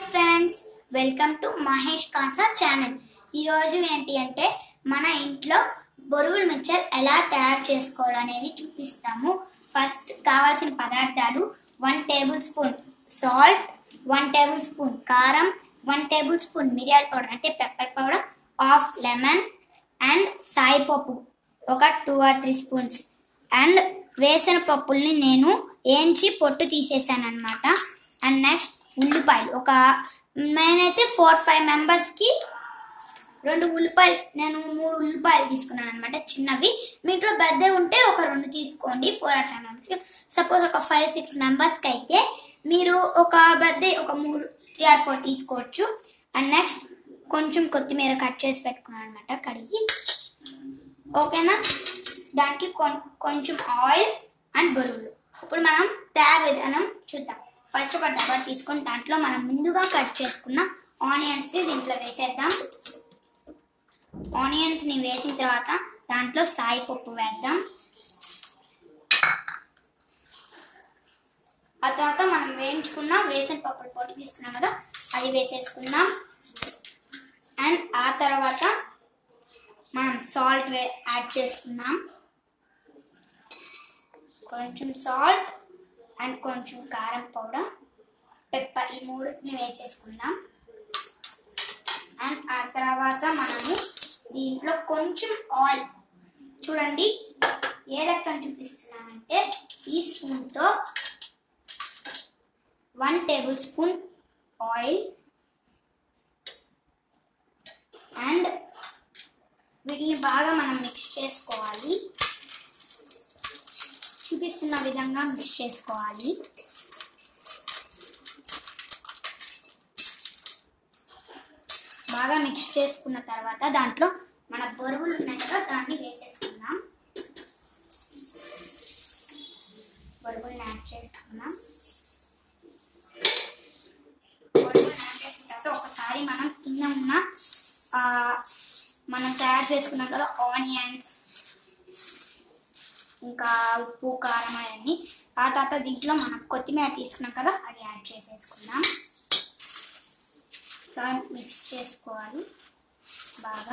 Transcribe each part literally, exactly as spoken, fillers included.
Friends, welcome to Mahesh Kasa channel. ఈరోజు ఏంటి అంటే మన ఇంట్లో బొరుగుల మిక్చర్ ఎలా తయారు చేసుకోవాలనేది చూపిస్తాము. ఫస్ట్ కావాల్సిన పదార్థాలు: one tablespoon salt, one tablespoon కారం, వన్ టేబుల్ స్పూన్ మిరియాల పౌడర్ అంటే pepper powder, half lemon and సాయిపప్పు ఒక two or three spoons and వేసిన పప్పుల్ని నేను ఏంచి పొట్టు తీసేసాను అనమాట. అండ్ నెక్స్ట్ ఉల్లిపాయలు, ఒక నేనైతే ఫోర్ ఫైవ్ మెంబర్స్కి రెండు ఉల్లిపాయలు నేను మూడు ఉల్లిపాయలు తీసుకున్నాను అనమాట, చిన్నవి. మీ ఇంట్లో పెద్దవి ఉంటే ఒక రెండు తీసుకోండి. ఫోర్ ఆర్ ఫైవ్ మెంబర్స్కి సపోజ్ ఒక ఫైవ్ సిక్స్ మెంబర్స్కి అయితే మీరు ఒక పెద్ద ఒక మూడు త్రీ ఆర్ ఫోర్ తీసుకోవచ్చు. అండ్ నెక్స్ట్ కొంచెం కొత్తిమీర కట్ చేసి పెట్టుకున్నాను అనమాట, కడిగి. ఓకేనా? దానికి కొంచెం ఆయిల్ అండ్ బొరుగులు. ఇప్పుడు మనం తయారు విధానం చూద్దాం. ఫస్ట్ ఒక డబ్బా తీసుకొని దాంట్లో మనం ముందుగా కట్ చేసుకున్న ఆనియన్స్ దీంట్లో వేసేద్దాం. ఆనియన్స్ని వేసిన తర్వాత దాంట్లో సాయిపప్పు వేద్దాం. ఆ తర్వాత మనం వేయించుకున్న వేసిన పప్పుల పొడి తీసుకున్నాం కదా, అది వేసేసుకుందాం. అండ్ ఆ తర్వాత మనం సాల్ట్ వే యాడ్ చేసుకుందాం. కొంచెం సాల్ట్ అండ్ కొంచెం కారం పౌడర్, పెప్పర్, ఈ మూడుని వేసేసుకుందాం. అండ్ ఆ తర్వాత మనము దీంట్లో కొంచెం ఆయిల్, చూడండి ఏ లెక్కను చూపిస్తున్నానంటే ఈ స్పూన్తో one tablespoon oil and వీటిని బాగా మనం మిక్స్ చేసుకోవాలి. చూపిస్తున్న విధంగా మిక్స్ చేసుకోవాలి. బాగా మిక్స్ చేసుకున్న తర్వాత దాంట్లో మన బొరుగులు ఉన్నాయి కదా, దాన్ని వేసేసుకుందాం. బొరుగుల్ని యాడ్ చేసుకుందాం. బొరుగులు యాడ్ చేసుకున్న తర్వాత ఒకసారి మనం కింద ఉన్న మనం తయారు చేసుకున్నాం కదా ఆనియన్స్, ఇంకా ఉప్పు, కారం అవన్నీ. ఆ తర్వాత దీంట్లో మనం కొత్తిమీర తీసుకున్నాం కదా, అది యాడ్ చేసేసుకుందాం. సో మిక్స్ చేసుకోవాలి బాగా.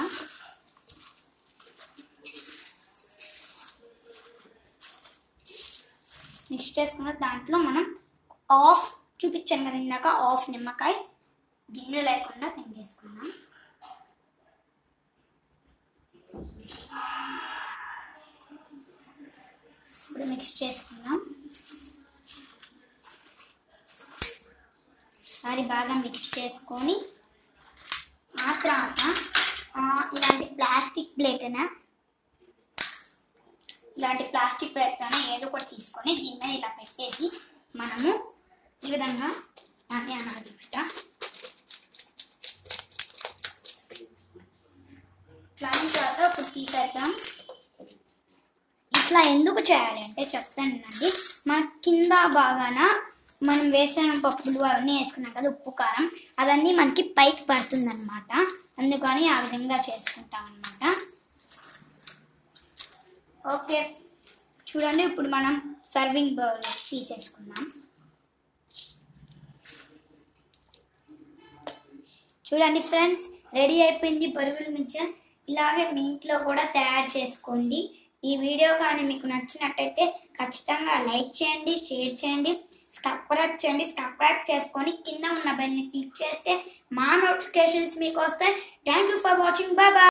మిక్స్ చేసుకున్న దాంట్లో మనం ఆఫ్ చూపించాను కదా ఇందాక, ఆఫ్ నిమ్మకాయ గిన్నె లేకుండా పిండేసుకుందాం. ఇప్పుడు మిక్స్ చేసుకుందాం. అది బాగా మిక్స్ చేసుకొని ఆ తర్వాత ఇలాంటి ప్లాస్టిక్ ప్లేట్న ఇలాంటి ప్లాస్టిక్ ప్లేట్లోనే ఏదో ఒకటి తీసుకొని దీని మీద ఇలా పెట్టేసి మనము ఈ విధంగా దాన్ని అనాలన్నమాట. ఇట్లా అయిన తర్వాత ఇప్పుడు తీసేద్దాం. ఇట్లా ఎందుకు చేయాలి అంటే చెప్తానండి. మన కింద బాగాన మనం వేసిన పప్పులు అవన్నీ వేసుకున్నాం కదా, ఉప్పు, కారం, అదన్నీ మనకి పైకి పడుతుంది అనమాట. అందుకని ఆ విధంగా చేసుకుంటాం అనమాట. ఓకే, చూడండి ఇప్పుడు మనం సర్వింగ్ బౌల్ తీసేసుకుందాం. చూడండి ఫ్రెండ్స్, రెడీ అయిపోయింది బొరుగుల మిక్చర్. ఇలాగే మీ ఇంట్లో కూడా తయారు చేసుకోండి. ఈ వీడియో కానీ మీకు నచ్చినట్టయితే ఖచ్చితంగా లైక్ చేయండి, షేర్ చేయండి, సబ్స్క్రైబ్ చేయండి. సబ్స్క్రైబ్ చేసుకొని కింద ఉన్న బెల్ని క్లిక్ చేస్తే మా నోటిఫికేషన్స్ మీకు వస్తాయి. Thank you for watching. Bye bye.